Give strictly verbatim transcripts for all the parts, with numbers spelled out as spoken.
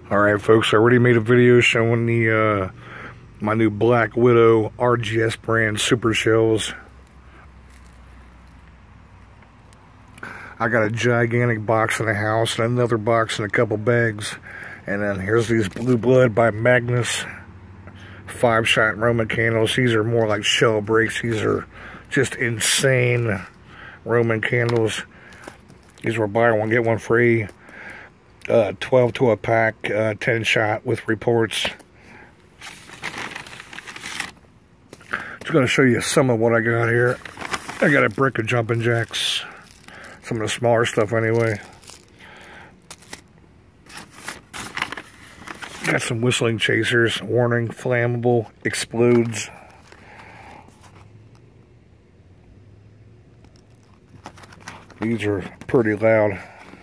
Alright folks, I already made a video showing the uh, my new Black Widow R G S brand super shells. I got a gigantic box in the house and another box and a couple bags. And then here's these Blue Blood by Magnus five shot Roman candles. These are more like shell breaks. These are just insane Roman candles. These were buy one get one free. Uh, twelve to a pack, uh, ten shot with reports. Just going to show you some of what I got here. I got a brick of jumping jacks. Some of the smaller stuff anyway. Got some whistling chasers. Warning, flammable, explodes. These are pretty loud.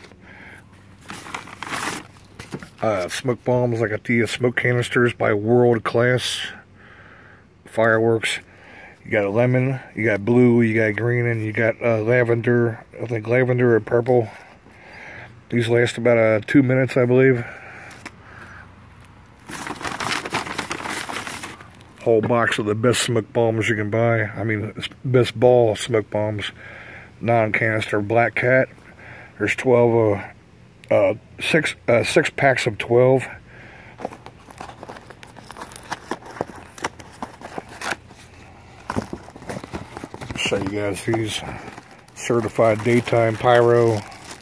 Uh, smoke bombs. I got the smoke canisters by World Class Fireworks. You got a lemon, you got blue, you got green, and you got uh, lavender. I think lavender and purple. These last about uh, two minutes, I believe. Whole box of the best smoke bombs you can buy. I mean, best ball smoke bombs. Non-canister Black Cat. There's twelve. Uh, Uh, six uh, six packs of twelve. Show you guys these certified daytime pyro.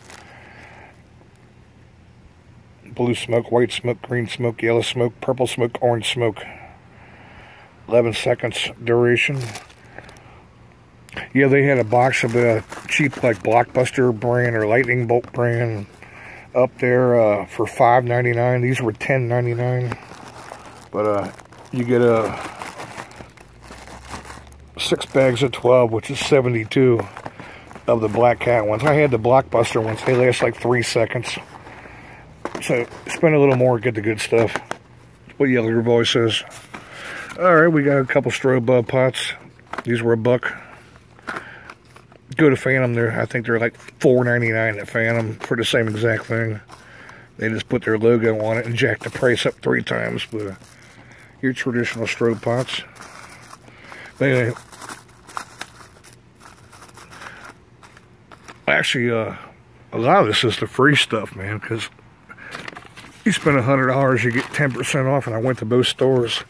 Blue smoke, white smoke, green smoke, yellow smoke, purple smoke, orange smoke. eleven seconds duration. Yeah, they had a box of the cheap like Blockbuster brand or Lightning Bolt brand up there uh, for five ninety-nine. These were ten ninety-nine. But uh, you get a uh, six bags of twelve, which is seventy-two of the Black Cat ones. I had the Blockbuster ones. They last like three seconds. So spend a little more, get the good stuff. What Yellow Groove always says. All right, we got a couple strobe uh, pots. These were a buck. Go to Phantom, there. I think they're like four ninety-nine at Phantom for the same exact thing. They just put their logo on it and jacked the price up three times. But uh, your traditional strobe pots. But anyway, actually, uh, a lot of this is the free stuff, man. Because you spend a hundred dollars, you get ten percent off. And I went to both stores.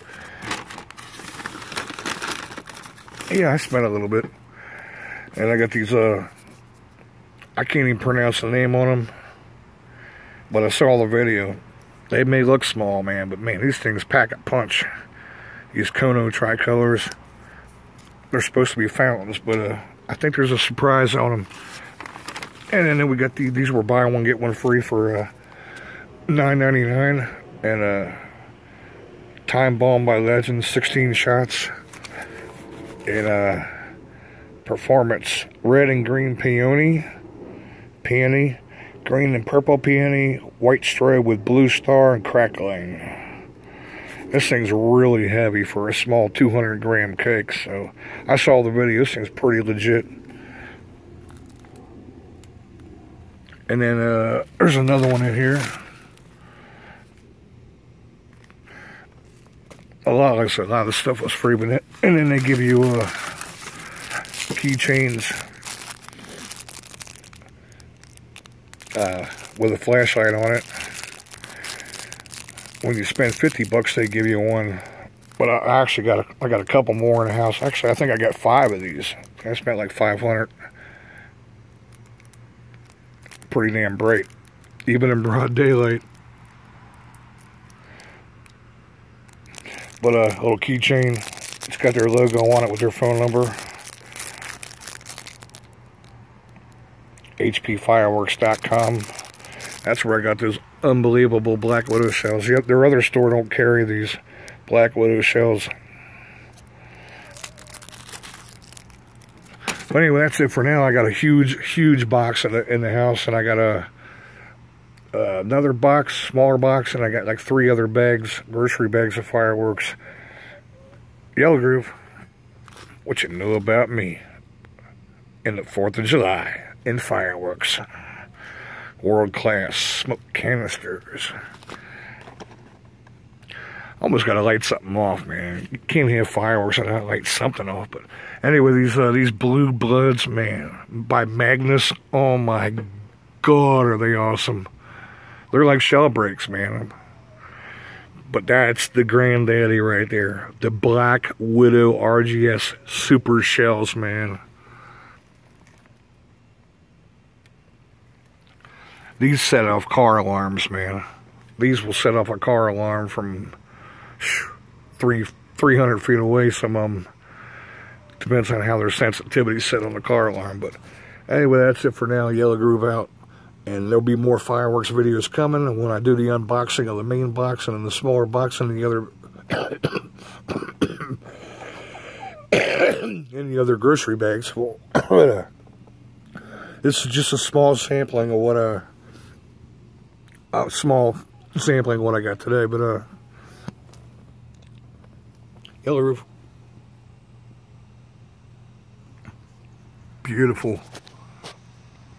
Yeah, I spent a little bit. And I got these, uh, I can't even pronounce the name on them, but I saw the video. They may look small, man, but man, these things pack a punch. These Kono tricolors, they're supposed to be fountains, but uh, I think there's a surprise on them. And then we got the, these were buy one, get one free for uh, nine ninety-nine. And uh, Time Bomb by Legend, sixteen shots. And uh, Performance, red and green peony, peony, green and purple peony, white strobe with blue star and crackling. This thing's really heavy for a small two hundred gram cake, so I saw the video. This thing's pretty legit. And then uh, there's another one in here. A lot, like I said, a lot of the stuff was free, but it, and then they give you a uh, keychains uh, with a flashlight on it. When you spend fifty bucks, they give you one. But I actually got a, I got a couple more in the house. Actually, I think I got five of these. I spent like five hundred. Pretty damn bright, even in broad daylight. But a uh, little keychain. It's got their logo on it with their phone number. H P fireworks dot com. That's where I got those unbelievable Black Widow shells. Yep, their other store don't carry these Black Widow shells. But anyway, that's it for now. I got a huge, huge box in the, in the house, and I got a uh, another box, smaller box, and I got like three other bags, grocery bags of fireworks. Yellow Groove, what you know about me in the fourth of July. In fireworks. World Class smoke canisters. Almost got to light something off, man. You can't have fireworks and not light something off. But anyway, these uh, these Blue Bloods, man, by Magnus. Oh my God, are they awesome? They're like shell breaks, man. But that's the granddaddy right there. The Black Widow R G S Super Shells, man. These set off car alarms, man. These will set off a car alarm from three, 300 feet away. Some of them, depends on how their sensitivity is set on the car alarm. But anyway, that's it for now. Yellow Groove out. And there'll be more fireworks videos coming. And when I do the unboxing of the main box and then the smaller box and the other and the other grocery bags, well, this is just a small sampling of what a, a small sampling of what I got today. But uh, Yellow Groove, beautiful.